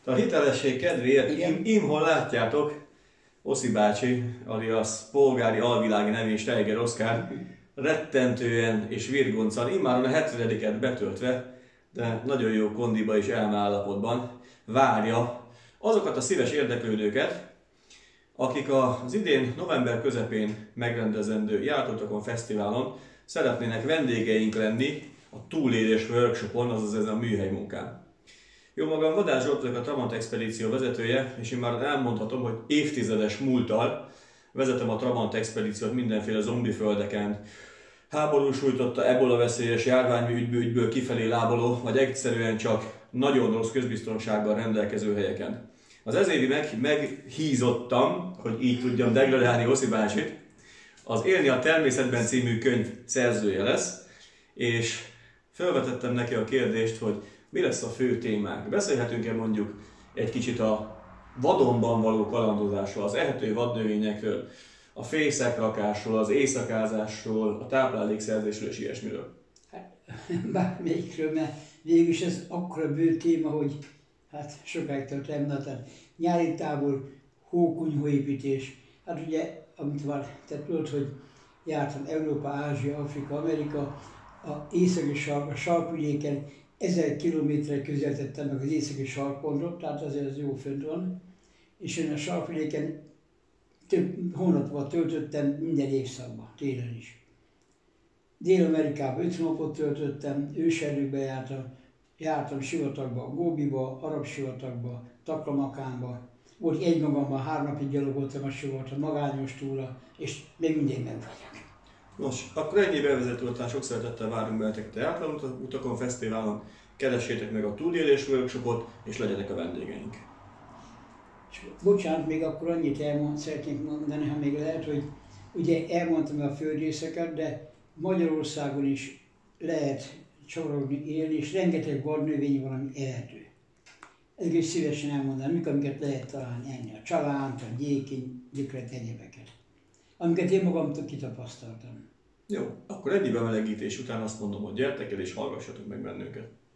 A hitelesség kedvéért imhol látjátok, Oszi bácsi, alias polgári alvilági nevén Steiger Oszkár, rettentően és virgoncan, immáron a 70-et betöltve, de nagyon jó kondiba és elmeállapotban várja azokat a szíves érdeklődőket, akik az idén november közepén megrendezendő Jártótakon Fesztiválon szeretnének vendégeink lenni a túlélés workshopon, azaz ezen a műhely munkán. Jó magam, Vadás Zsolt vagyok, a Trabant Expedíció vezetője, és én már elmondhatom, hogy évtizedes múlttal vezetem a Trabant Expedíciót mindenféle zombiföldeken, háború sújtotta, ebola veszélyes járványügyből kifelé láboló, vagy egyszerűen csak nagyon rossz közbiztonsággal rendelkező helyeken. Az ezévi meghízottam, hogy így tudjam degradálni Oszi bácsit, az Élni a természetben című könyv szerzője lesz, és felvetettem neki a kérdést, hogy mi lesz a fő témánk. Beszélhetünk-e mondjuk egy kicsit a vadonban való kalandozásról, az ehető vadnövényekről, a fészekrakásról, az éjszakázásról, a táplálékszerzésről és ilyesmiről? Hát, bármelyikről, mert végülis ez akkora bő téma, hogy hát sokáig tart említeni. Tehát nyári tábor, hókunyhóépítés. Hát ugye, amit már te tudod, hogy jártam Európa, Ázsia, Afrika, Amerika, a északi sarkvidéken 1000 kilométerre közelítettem meg az északi sarkpontot, tehát azért ez jó fönt van. És én a sarkvidéken több hónapot töltöttem minden évszakban, télen is. Dél-Amerikában 5 napot töltöttem, őserdőkbe jártam sivatagba, Góbiba, arab sivatagba, Taklamakánba. Volt egymagamban 3 napig gyalogoltam a sivatagban, magányos túra, és még mindig meg vagyok. Nos, akkor ennyi bevezető után sok szeretettel várunk benneteket a Jártóutakon Fesztiválon, keressétek meg a túlélés workshopot, és legyenek a vendégeink. Bocsánat, még akkor annyit szeretnék mondani, ha még lehet, hogy ugye elmondtam a földrészeket, de Magyarországon is lehet csavarogni, élni, és rengeteg vadnövény van, ami ehető. Ezeket is szívesen elmondanám, amiket lehet találni enni. A csalánt, a gyékény, gyökret, egyebeket. Amiket én magamtól kitapasztaltam. Jó, akkor ennyi bemelegítés után azt mondom, hogy gyertek el és hallgassatok meg bennünket.